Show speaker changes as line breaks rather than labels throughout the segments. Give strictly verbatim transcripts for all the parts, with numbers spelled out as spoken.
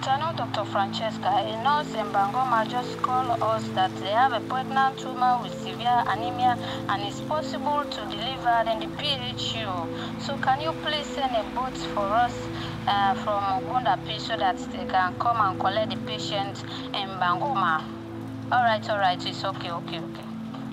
afternoon, Doctor Francesca. A nurse in Bangoma just called us that they have a pregnant woman with severe anemia and it's possible to deliver in the P H U. So can you please send a boat for us uh, from Gondapi so that they can come and collect the patient in Bangoma? All right, all right, it's okay, okay, okay.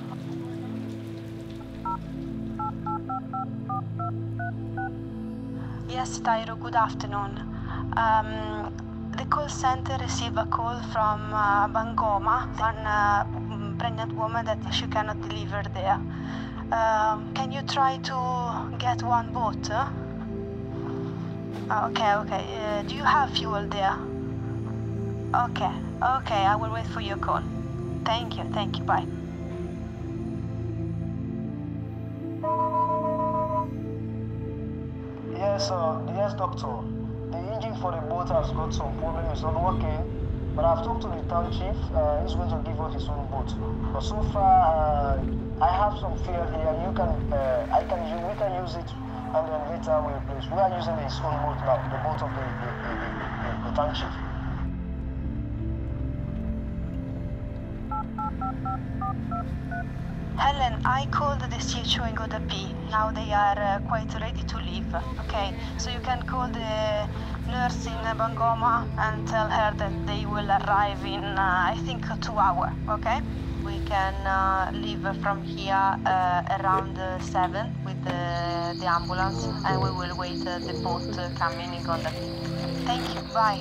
Yes, Tyro, good afternoon. Um, the call center received a call from uh, Bangoma, one uh, pregnant woman that she cannot deliver there. Um, can you try to get one boat? Huh? Okay, okay. Uh, do you have fuel there? Okay, okay, I will wait for your call. Thank you, thank you, bye.
Yes, uh, yes, doctor. The engine for the boat has got some problem. It's not working. But I've talked to the town chief. Uh, he's going to give us his own boat. But so far, uh, I have some fuel here. You can, uh, I can, we can use it, and then later we replace. We are using his own boat now, the boat of the, the, the, the, the town chief.
Helen, I called the C H O in Godapi. Now they are uh, quite ready to leave, okay? So you can call the nurse in Bangoma and tell her that they will arrive in, uh, I think, two hours, okay? We can uh, leave from here uh, around uh, seven with the, the ambulance and we will wait uh, the boat uh, coming in Godapi. Thank you, bye.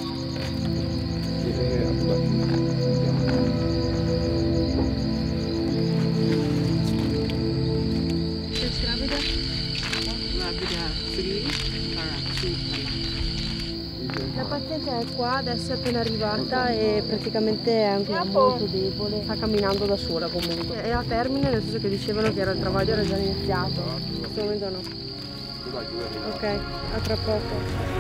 La paziente è qua, adesso è appena arrivata e praticamente è ancora molto debole, sta camminando da sola comunque. È a termine, nel senso che dicevano che era il travaglio era già iniziato. In questo momento no. Ok, a tra poco.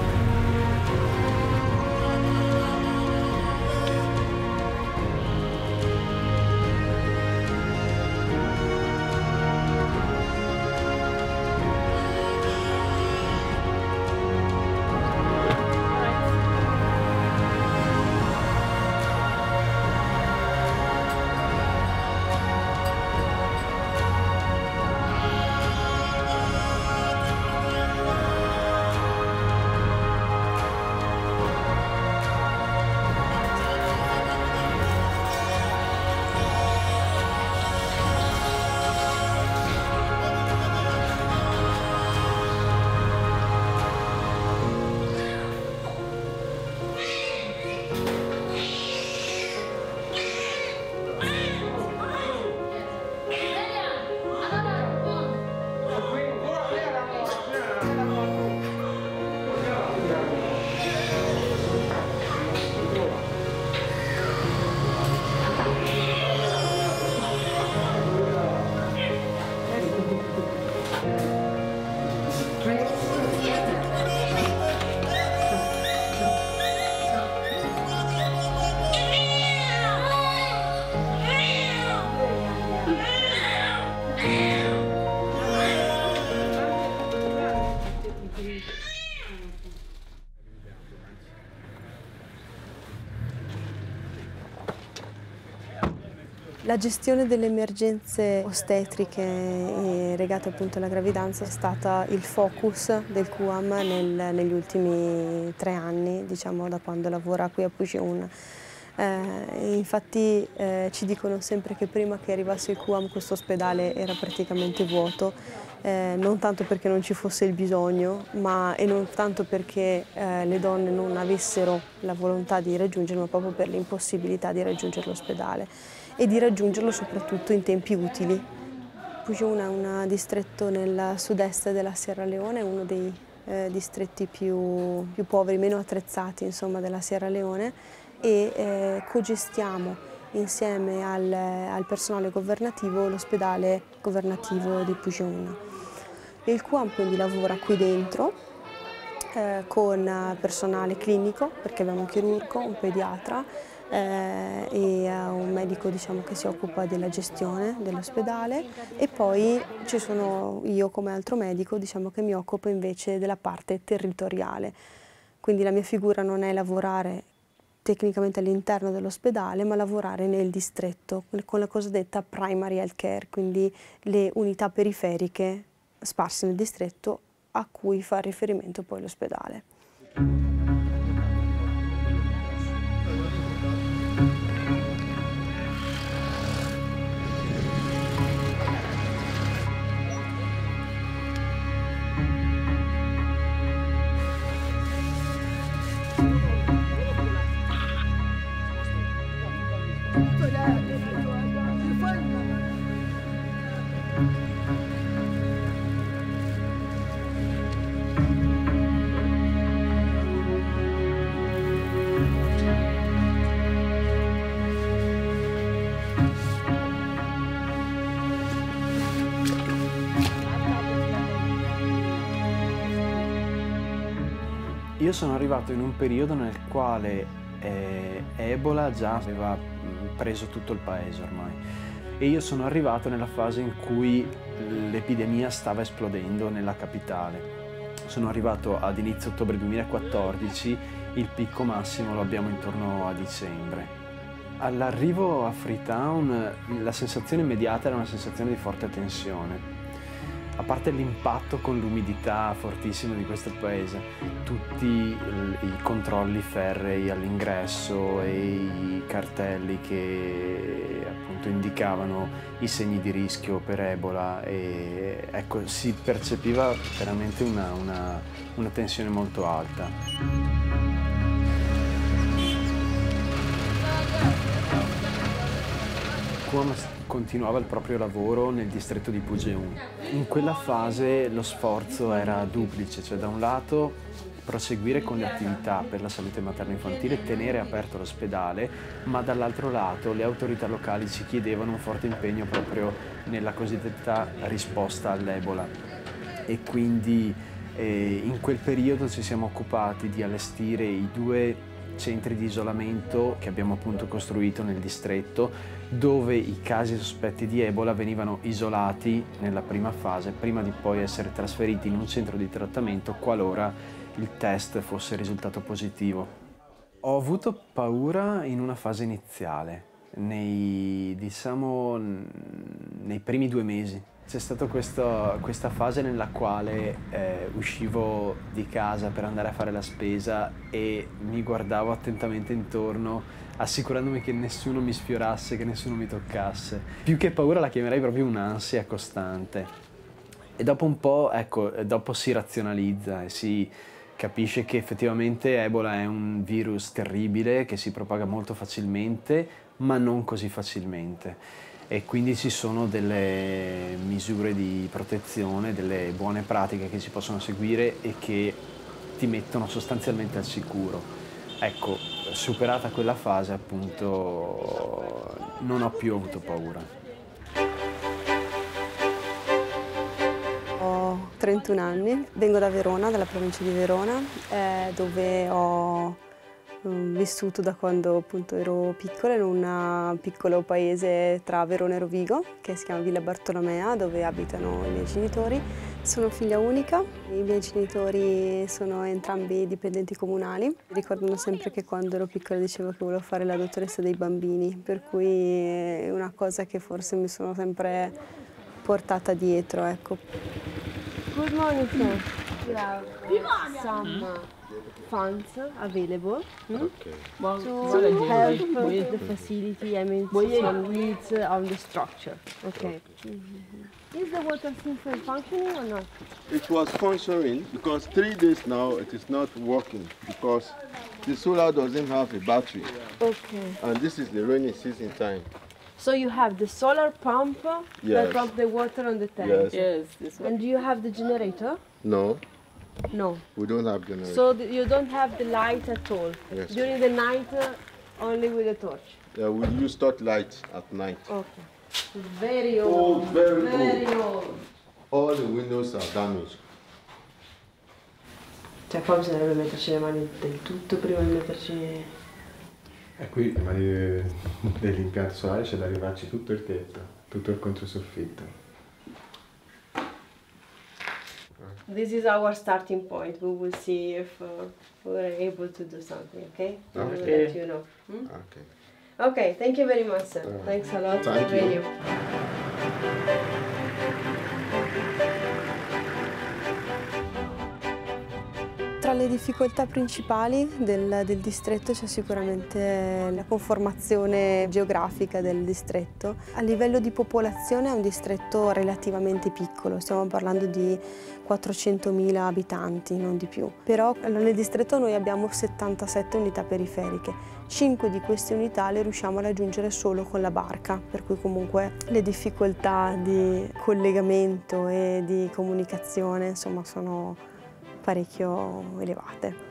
La gestione delle emergenze ostetriche e legate appunto alla gravidanza è stata il focus del Q A M nel, negli ultimi tre anni, diciamo da quando lavora qui a Pugiun. Eh, infatti eh, ci dicono sempre che prima che arrivasse il Q A M questo ospedale era praticamente vuoto, eh, non tanto perché non ci fosse il bisogno, ma e non tanto perché eh, le donne non avessero la volontà di raggiungerlo, ma proprio per l'impossibilità di raggiungere l'ospedale e di raggiungerlo soprattutto in tempi utili. Pugiun è un distretto nel sud-est della Sierra Leone, uno dei eh, distretti più, più poveri, meno attrezzati insomma, della Sierra Leone e eh, cogestiamo insieme al, al personale governativo l'ospedale governativo di Pugiun. Il Q A M quindi lavora qui dentro eh, con personale clinico, perché abbiamo un chirurgo, un pediatra, Eh, e uh, un medico diciamo, che si occupa della gestione dell'ospedale e poi ci sono io come altro medico diciamo, che mi occupo invece della parte territoriale. Quindi la mia figura non è lavorare tecnicamente all'interno dell'ospedale, ma lavorare nel distretto con la cosiddetta primary health care, quindi le unità periferiche sparse nel distretto a cui fa riferimento poi l'ospedale.
Io sono arrivato in un periodo nel quale eh, Ebola già aveva preso tutto il paese ormai e io sono arrivato nella fase in cui l'epidemia stava esplodendo nella capitale. Sono arrivato ad inizio ottobre duemilaquattordici, il picco massimo lo abbiamo intorno a dicembre. All'arrivo a Freetown la sensazione immediata era una sensazione di forte tensione. A parte l'impatto con l'umidità fortissima di questo paese, tutti i controlli ferrei all'ingresso e i cartelli che appunto indicavano i segni di rischio per Ebola, e ecco, si percepiva veramente una, una, una tensione molto alta. Kuam continuava il proprio lavoro nel distretto di Pugéon. In quella fase lo sforzo era duplice, cioè da un lato proseguire con le attività per la salute materno-infantile, tenere aperto l'ospedale, ma dall'altro lato le autorità locali ci chiedevano un forte impegno proprio nella cosiddetta risposta all'Ebola. E quindi eh, in quel periodo ci siamo occupati di allestire i due centri di isolamento che abbiamo appunto costruito nel distretto, dove i casi sospetti di Ebola venivano isolati nella prima fase prima di poi essere trasferiti in un centro di trattamento qualora il test fosse risultato positivo. Ho avuto paura in una fase iniziale, nei, diciamo, nei primi due mesi. C'è stata questa, questa fase nella quale eh, uscivo di casa per andare a fare la spesa e mi guardavo attentamente intorno, assicurandomi che nessuno mi sfiorasse, che nessuno mi toccasse. Più che paura la chiamerei proprio un'ansia costante. E dopo un po', ecco, dopo si razionalizza e si capisce che effettivamente Ebola è un virus terribile che si propaga molto facilmente, ma non così facilmente. E quindi ci sono delle misure di protezione, delle buone pratiche che si possono seguire e che ti mettono sostanzialmente al sicuro. Ecco, superata quella fase, appunto, non ho più avuto paura.
Ho trentuno anni, vengo da Verona, dalla provincia di Verona, eh, dove ho vissuto da quando appunto ero piccola in un piccolo paese tra Verona e Rovigo che si chiama Villa Bartolomea, dove abitano i miei genitori. Sono figlia unica, i miei genitori sono entrambi dipendenti comunali. Ricordano sempre che quando ero piccola dicevo che volevo fare la dottoressa dei bambini, per cui è una cosa che forse mi sono sempre portata dietro, ecco. Good morning, sir. We have some funds available hmm?
Okay.
to help with the facility, I mean some needs on the structure. Okay. Mm-hmm. Is the water system functioning or not?
It was functioning because three days now it is not working because the solar doesn't have a battery.
Okay.
And this is the rainy season time.
So you have the solar pump
Yes.
that pumps the water on the tank?
Yes.
Yes, this one.
And do you have the generator?
No,
No.
we don't have generator.
So th you don't have the light at all?
Yes.
During the night, uh, only with the torch?
Yeah, we use torch light at night.
Okay. Very old.
Old, very
Very
old.
old.
All the windows are damaged.
Cioè qua bisognerebbe metterci le mani del tutto prima di metterci...
E qui le mani dell'impianto solare c'è da arrivarci tutto il tetto, tutto il controsoffitto.
this is our starting point. We will see if uh, we're able to do something, okay? We will
Okay.
let you know. Hmm?
Okay.
Okay, thank you very much, sir.
Uh,
Thanks a lot for
thank
the
you.
radio. Tra le difficoltà principali del, del distretto c'è sicuramente la conformazione geografica del distretto. A livello di popolazione è un distretto relativamente piccolo, stiamo parlando di quattrocentomila abitanti, non di più. Però nel distretto noi abbiamo settantasette unità periferiche, cinque di queste unità le riusciamo a raggiungere solo con la barca, per cui comunque le difficoltà di collegamento e di comunicazione insomma sono parecchio elevate.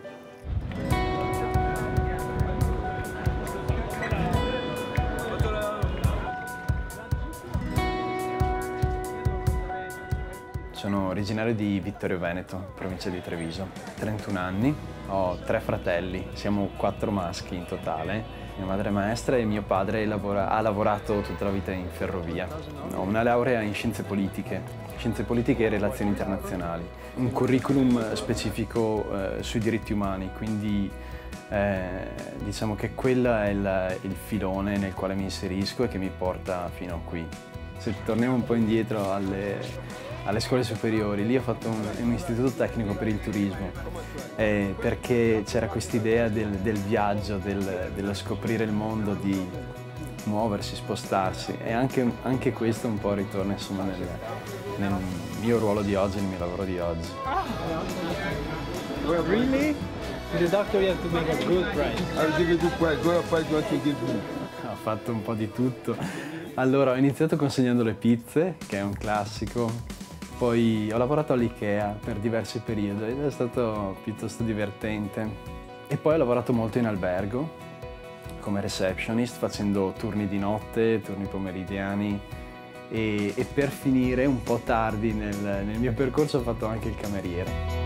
Sono originario di Vittorio Veneto, provincia di Treviso. trentuno anni, ho tre fratelli, siamo quattro maschi in totale. Mia madre è maestra e mio padre lavora, ha lavorato tutta la vita in ferrovia. Ho una laurea in scienze politiche, scienze politiche e relazioni internazionali. Un curriculum specifico eh, sui diritti umani, quindi eh, diciamo che quello è il, il filone nel quale mi inserisco e che mi porta fino a qui. Se torniamo un po' indietro alle, alle scuole superiori, lì ho fatto un, un istituto tecnico per il turismo, eh, perché c'era quest'idea del, del viaggio, del, dello scoprire il mondo, di muoversi, spostarsi, e anche, anche questo un po' ritorna insomma nel, nel mio ruolo di oggi, nel mio lavoro di oggi.
Well, really? The doctor, you have to make a good price.
I'll give you a good price. What price you want to give me?
Ho fatto un po' di tutto. Allora, ho iniziato consegnando le pizze, che è un classico, poi ho lavorato all'IKEA per diversi periodi ed è stato piuttosto divertente. E poi ho lavorato molto in albergo, come receptionist, facendo turni di notte, turni pomeridiani e, e per finire un po' tardi nel, nel mio percorso ho fatto anche il cameriere.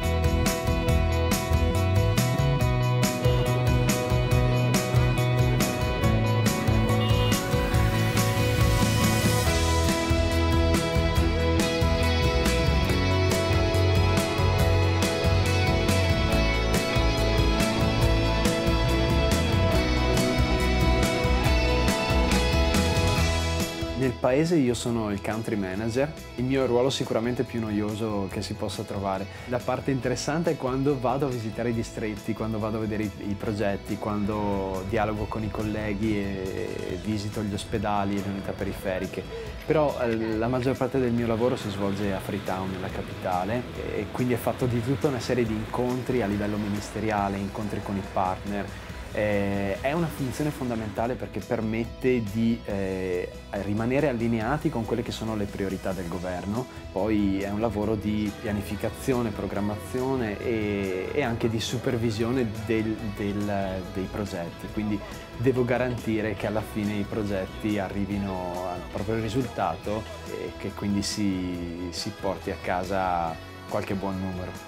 Nel paese io sono il country manager, il mio ruolo è sicuramente più noioso che si possa trovare. La parte interessante è quando vado a visitare i distretti, quando vado a vedere i, i progetti, quando dialogo con i colleghi e, e visito gli ospedali e le unità periferiche. Però eh, la maggior parte del mio lavoro si svolge a Freetown, nella capitale, e quindi è fatto di tutta una serie di incontri a livello ministeriale, incontri con i partner. Eh, è una funzione fondamentale perché permette di eh, rimanere allineati con quelle che sono le priorità del governo. Poi è un lavoro di pianificazione, programmazione e, e anche di supervisione del, del, dei progetti, quindi devo garantire che alla fine i progetti arrivino al proprio risultato e che quindi si, si porti a casa qualche buon numero.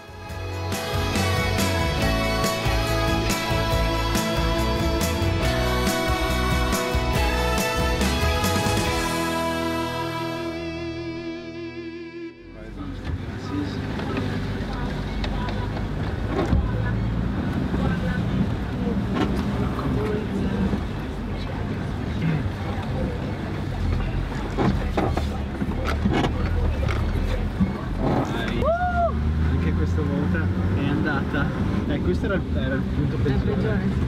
Anche questa volta è andata. Eh, questo era il, era il punto peggiore.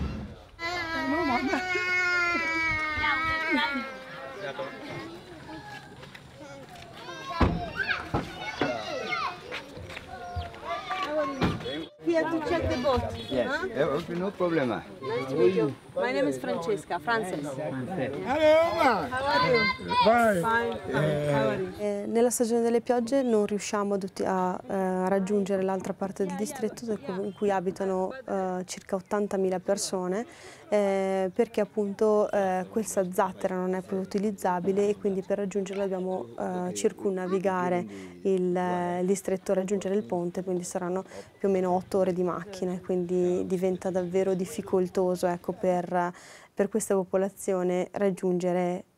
We have to check the boat.
Yes,
Huh?
yeah, no problem.
Nice to meet you. My name is Francesca, Frances.
Hello,
How are you?
Fine.
Fine. Fine. How are you?
Eh, nella stagione delle piogge non riusciamo a, a eh, raggiungere l'altra parte del distretto in cui abitano eh, circa ottantamila persone eh, perché appunto eh, questa zattera non è più utilizzabile e quindi per raggiungerla dobbiamo eh, circumnavigare il, eh, il distretto, raggiungere il ponte, quindi saranno più o meno otto ore di macchina, quindi diventa davvero difficoltoso ecco, per, per questa popolazione raggiungere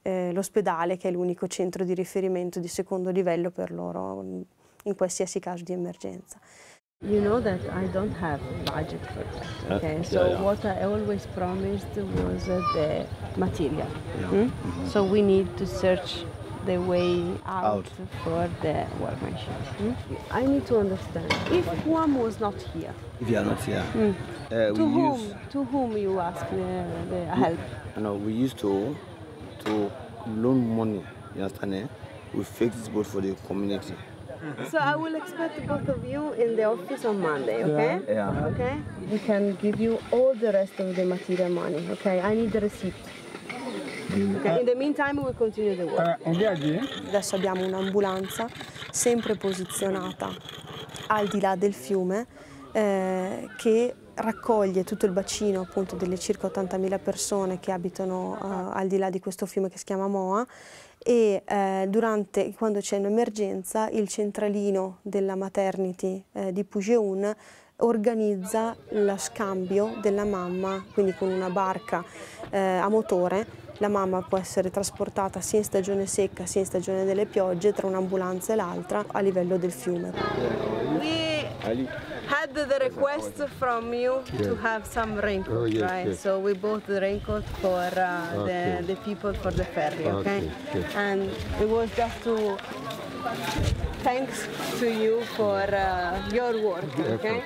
eh, l'ospedale, che è l'unico centro di riferimento di secondo livello per loro in qualsiasi caso di emergenza.
You know that I don't have budget for that, okay?
Uh,
So
yeah, yeah.
what I always promised was uh, the material.
Yeah.
Mm?
Mhm.
So we need to search the way out,
Out.
for the workmanship. Mm? I need to understand, if Guam was not here,
If you are not here,
Mm.
uh,
to
we
whom
use.
to whom you ask the, the help?
No, we used to to loan money. You understand? Eh? We fix this boat for the community.
So I will expect both of you in the office on Monday, okay?
Yeah.
Okay? We can give you all the rest of the material money, okay? I need the receipt. Okay? In the meantime, we continue the work.
Adesso abbiamo un'ambulanza sempre posizionata al di là del fiume eh, che raccoglie tutto il bacino appunto delle circa ottantamila persone che abitano uh, al di là di questo fiume che si chiama Moa, e eh, durante, quando c'è un'emergenza, il centralino della maternity eh, di Pujeun organizza lo scambio della mamma, quindi con una barca eh, a motore. La mamma può essere trasportata sia in stagione secca sia in stagione delle piogge tra un'ambulanza e l'altra a livello del fiume.
We had the request from you to have some raincoat,
Oh, yes,
right?
yes.
So we bought the raincoat for uh,
Okay.
the, the people for the ferry, okay?
Okay, okay.
And it was just to thanks to you for uh, your work, okay?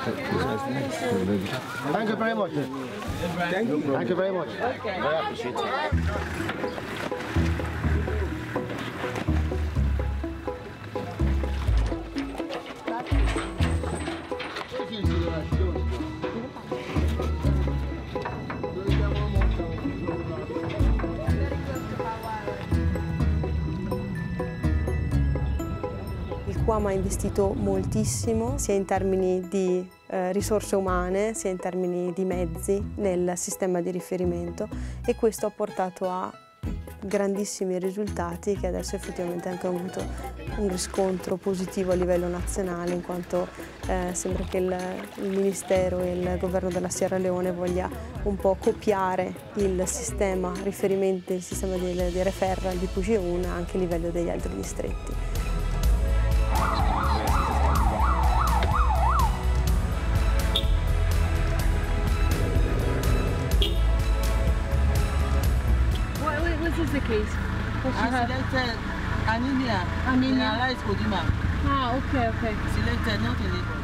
Thank you very much. Thank you. Thank you very much.
Okay.
I appreciate it.
Il Guam ha investito moltissimo, sia in termini di eh, risorse umane, sia in termini di mezzi nel sistema di riferimento, e questo ha portato a grandissimi risultati che adesso effettivamente hanno anche avuto un riscontro positivo a livello nazionale, in quanto eh, sembra che il, il Ministero e il governo della Sierra Leone voglia un po' copiare il sistema riferimento, il sistema di, di referral di Pujeun anche a livello degli altri distretti.
What, what, what is the case? What she had?
Selected anemia.
Anemia.
Generalized edema.
Ah, okay, okay.
Selected, not in labor.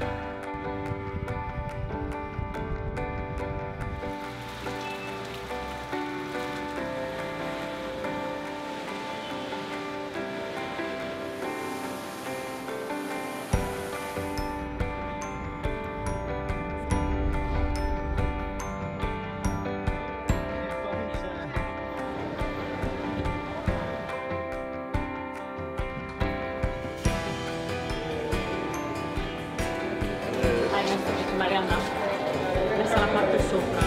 Hai messo che Marianna? Messa la parte sopra.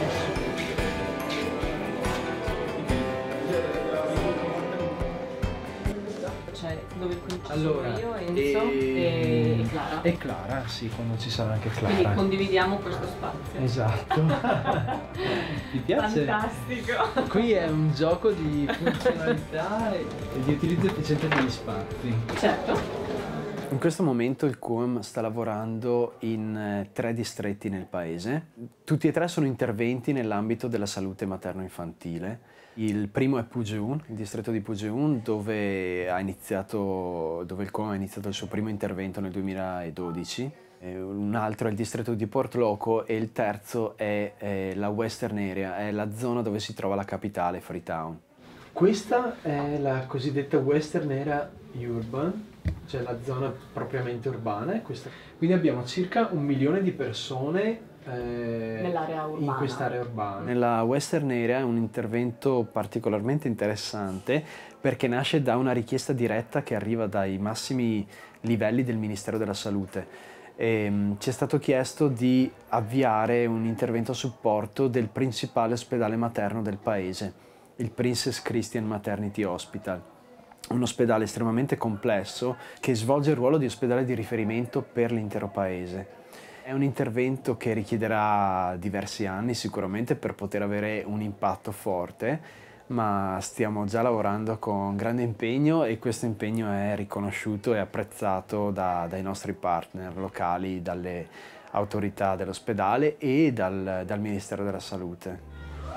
Cioè, dove comincio
Allora,
io, Enzo e... e Clara.
E Clara, sì, quando ci sarà anche Clara.
Quindi condividiamo questo spazio.
Esatto. Mi piace?
Fantastico.
Qui è un gioco di funzionalità e di utilizzo efficiente degli spazi.
Certo.
In questo momento il C U M sta lavorando in eh, tre distretti nel paese. Tutti e tre sono interventi nell'ambito della salute materno-infantile. Il primo è Pujeun, il distretto di Pujeun, dove, ha iniziato, dove il C U M ha iniziato il suo primo intervento nel duemiladodici. E un altro è il distretto di Port Loko e il terzo è, è la Western Area, è la zona dove si trova la capitale, Freetown.
Questa è la cosiddetta Western Area Urban, cioè la zona propriamente urbana. Questa. Quindi abbiamo circa un milione di persone eh,
Nell'area urbana.
in quest'area urbana.
Nella Western Area è un intervento particolarmente interessante perché nasce da una richiesta diretta che arriva dai massimi livelli del Ministero della Salute. E, um, ci è stato chiesto di avviare un intervento a supporto del principale ospedale materno del paese, il Princess Christian Maternity Hospital, un ospedale estremamente complesso che svolge il ruolo di ospedale di riferimento per l'intero paese. È un intervento che richiederà diversi anni sicuramente per poter avere un impatto forte, ma stiamo già lavorando con grande impegno e questo impegno è riconosciuto e apprezzato da, dai nostri partner locali, dalle autorità dell'ospedale e dal, dal Ministero della Salute.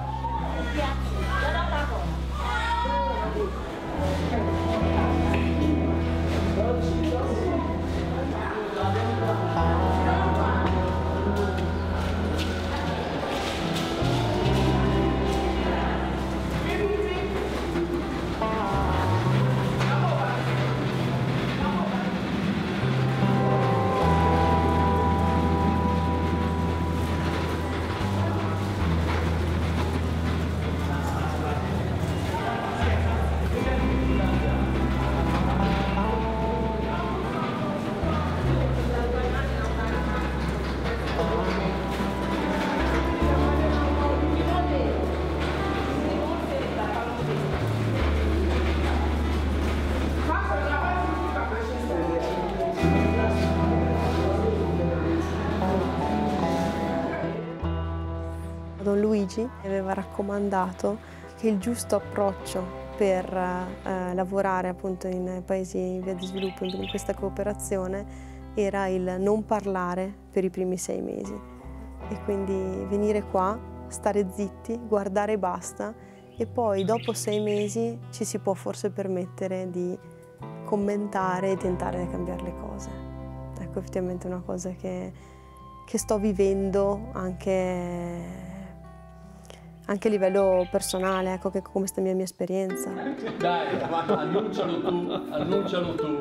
Don Luigi aveva raccomandato che il giusto approccio per eh, lavorare appunto in paesi in via di sviluppo in questa cooperazione era il non parlare per i primi sei mesi e quindi venire qua, stare zitti, guardare e basta e poi dopo sei mesi ci si può forse permettere di commentare e tentare di cambiare le cose. Ecco, effettivamente è una cosa che, che sto vivendo anche anche a livello personale, ecco che come sta la mia, mia esperienza.
Dai, annuncialo tu, annuncialo tu.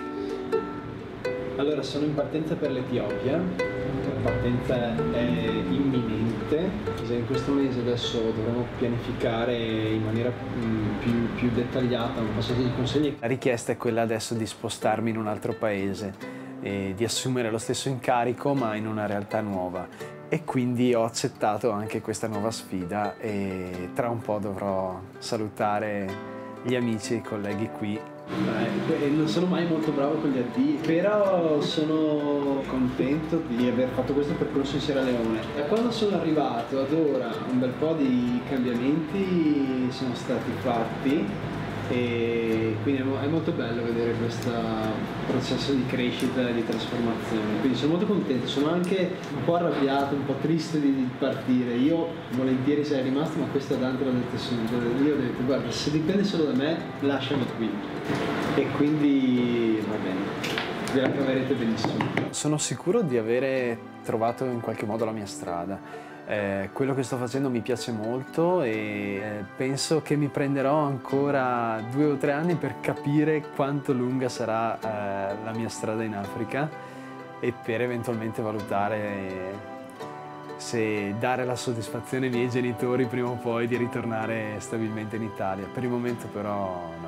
Allora, sono in partenza per l'Etiopia, la partenza è imminente, in questo mese adesso dovremo pianificare in maniera più, più dettagliata un passaggio di consegne.
La richiesta è quella adesso di spostarmi in un altro paese e di assumere lo stesso incarico ma in una realtà nuova. E quindi ho accettato anche questa nuova sfida e tra un po' dovrò salutare gli amici e i colleghi qui.
Eh, non sono mai molto bravo con gli addii, però sono contento di aver fatto questo percorso in Sierra Leone. Da quando sono arrivato ad ora un bel po' di cambiamenti sono stati fatti e quindi è molto bello vedere questo processo di crescita e di trasformazione, quindi sono molto contento, sono anche un po' arrabbiato, un po' triste di partire. Io volentieri sarei rimasto, ma questo Dante l'ha detto subito, io ho detto guarda, se dipende solo da me lasciami qui e quindi va bene, ve la caverete benissimo.
Sono sicuro di avere trovato in qualche modo la mia strada. Eh, quello che sto facendo mi piace molto e eh, penso che mi prenderò ancora due o tre anni per capire quanto lunga sarà eh, la mia strada in Africa e per eventualmente valutare se dare la soddisfazione ai miei genitori prima o poi di ritornare stabilmente in Italia. Per il momento però no.